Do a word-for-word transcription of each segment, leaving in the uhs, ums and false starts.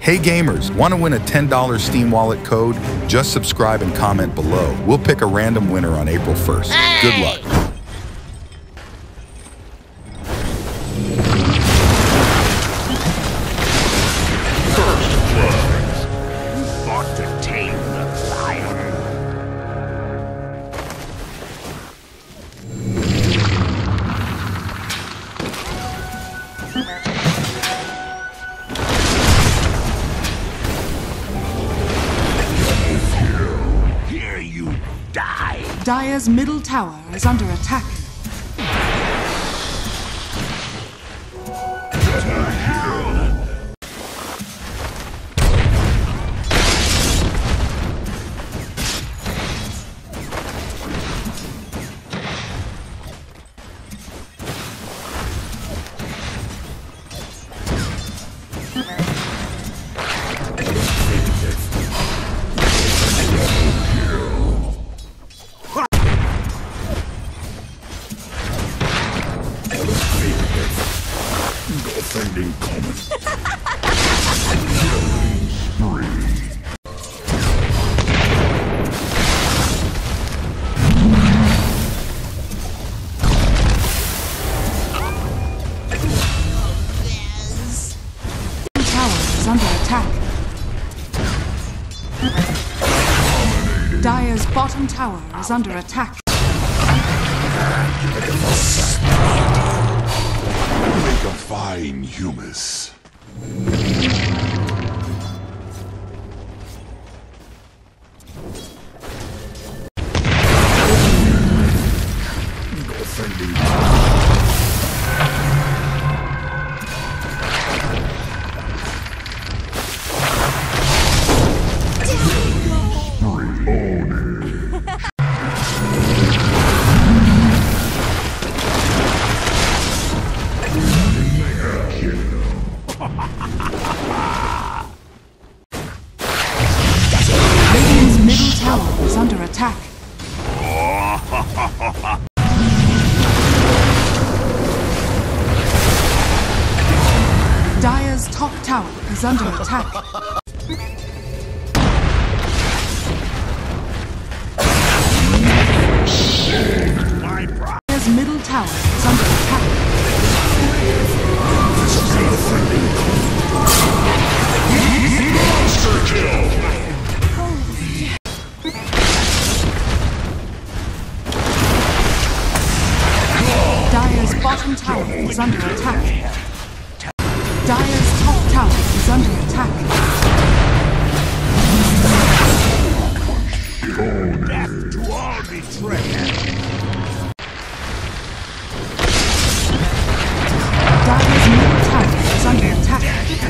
Hey gamers, want to win a ten dollar Steam Wallet code? Just subscribe and comment below. We'll pick a random winner on April first. Hey! Good luck. First blood. You fought to tame the lion. Here you die. Dire's middle tower is under attack. Offending comment. Tower is under attack. Dire's bottom tower is under attack. Make a fine humus. Offending. Radiant's middle tower is under attack. Dire's top tower is under attack. My pride. Dire's middle tower is under attack. Monster kill. Dire's bottom tower is under attack. Dire's top tower is under attack. Death to all betrayers. Dire's middle tower is under attack.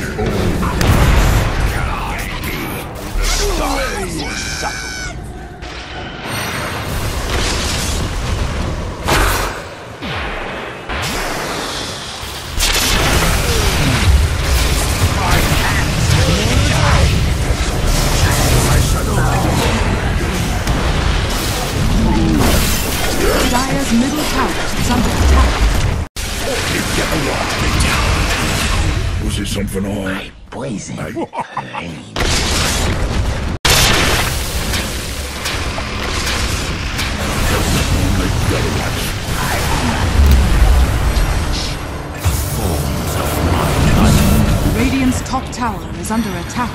Dire's middle tower is under attack. Was it something on? Poison. I... Radiant's top tower is under attack.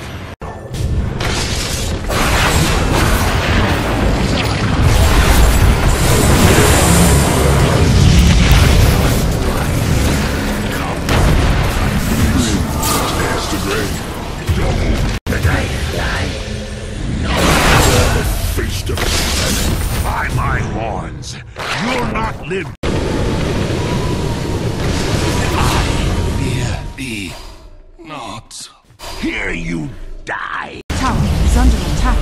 Face to face. By my horns, you'll not live. Fear thee not. Here you die. Tower is under attack.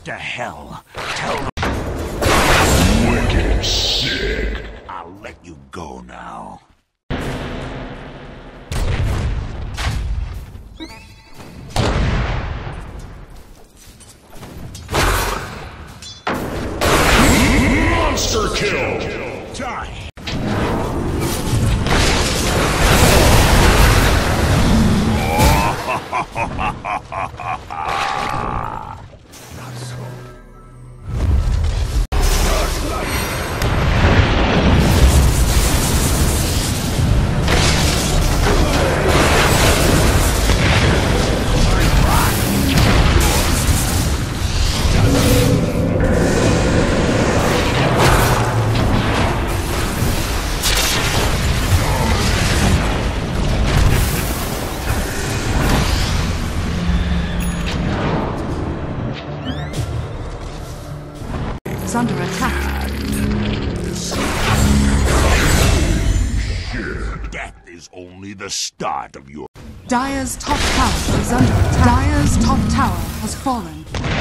to hell. Tell them. Wicked sick. I'll let you go now. Monster kill. Die. Not so. Is under attack. Death is only the start of your... Dire's top tower is under attack. Dire's top tower has fallen.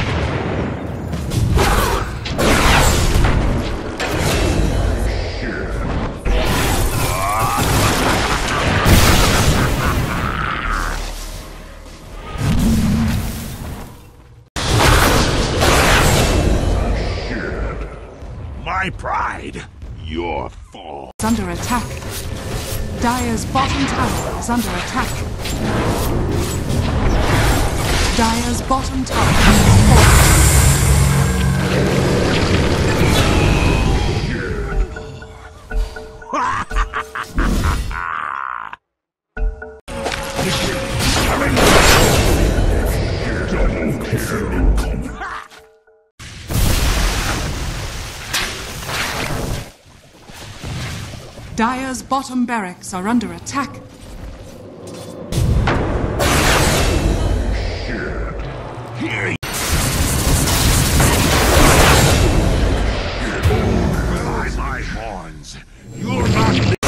My pride, your fall. Is under attack. Dire's bottom tower is under attack. Dire's bottom tower has Double kill. Dire's bottom barracks are under attack. Here you by my horns. You're not li-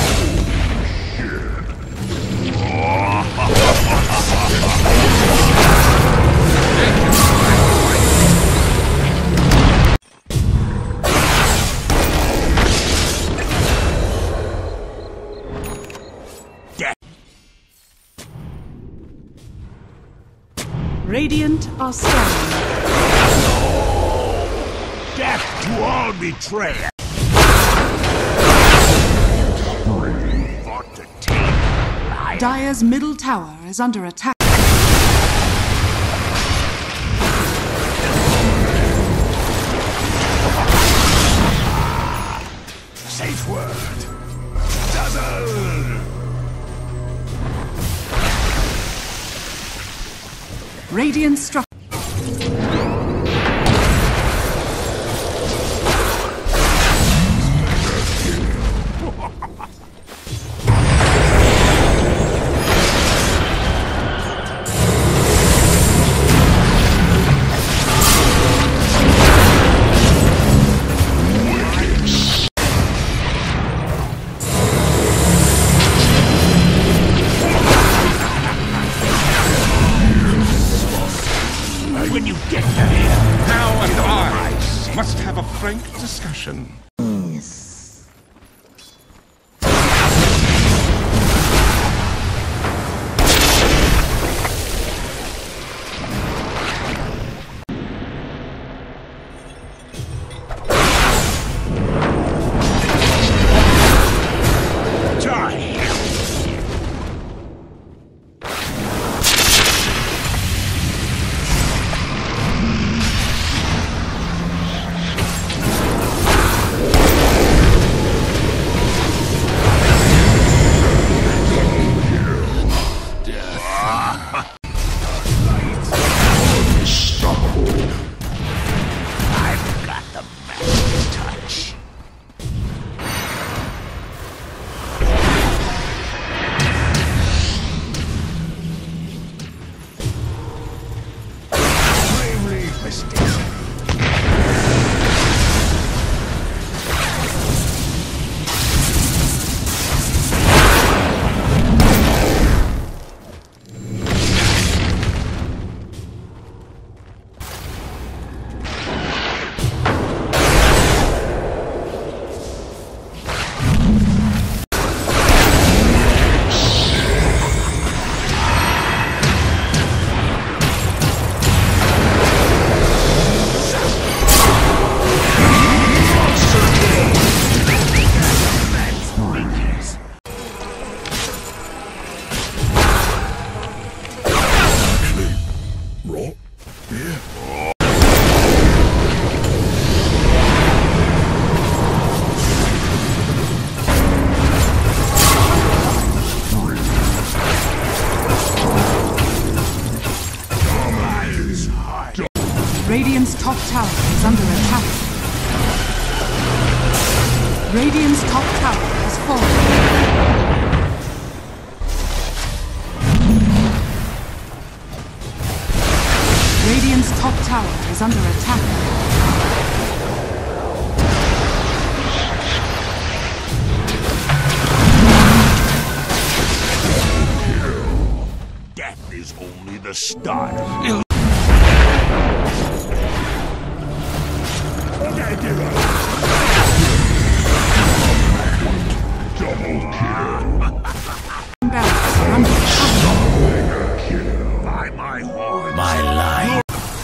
Radiant are scanning. Death to all betrayers. Thought to take life. Dire's middle tower is under attack. Safe word. Dazzle. Radiant struck. When you get there. Now and I must have a frank discussion. Radiant's top tower is under attack. Radiant's top tower has fallen. Radiant's top tower is under attack. Death is only the start. Double kill. Barracks are under attack. By my horn. My life.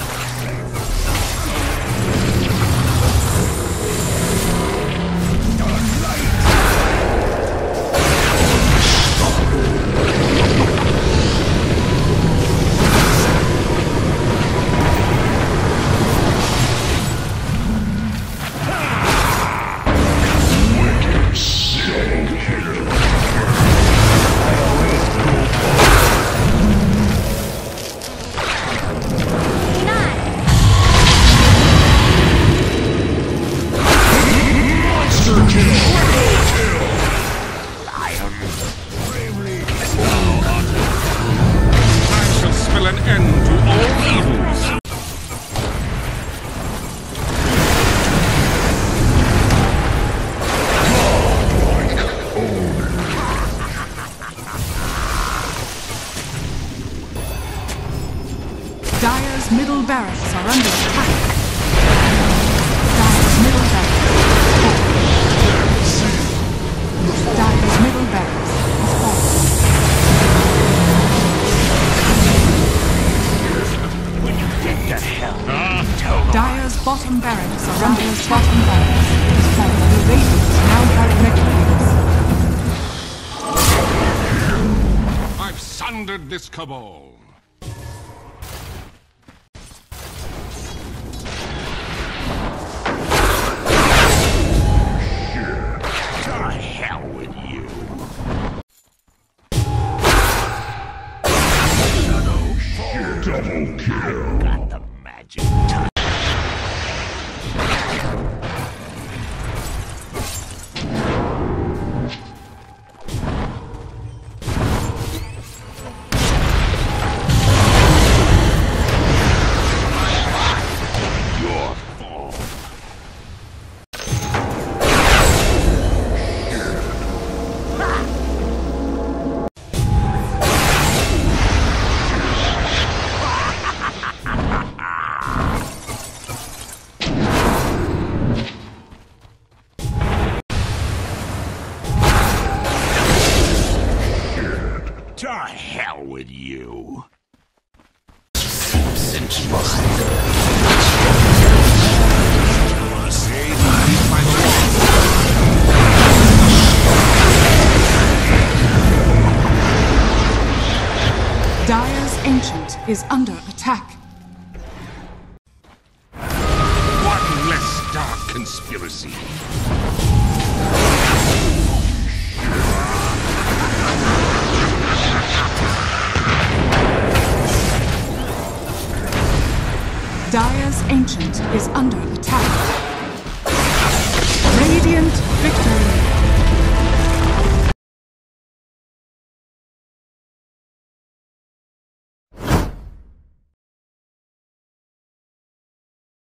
Dire's middle barracks are under attack. Dire's middle barracks is falling. Dire's middle barracks is falling. When you get to hell, tell them. Dire's bottom barracks are under Dire's bottom barracks is falling. The Radiant now have regulators. I've sundered this cabal. Double kill. Got the magic touch. Your fault. To hell with you. Seeps into my Dire's Ancient is under attack. One less dark conspiracy. Dire's Ancient is under attack. Radiant victory.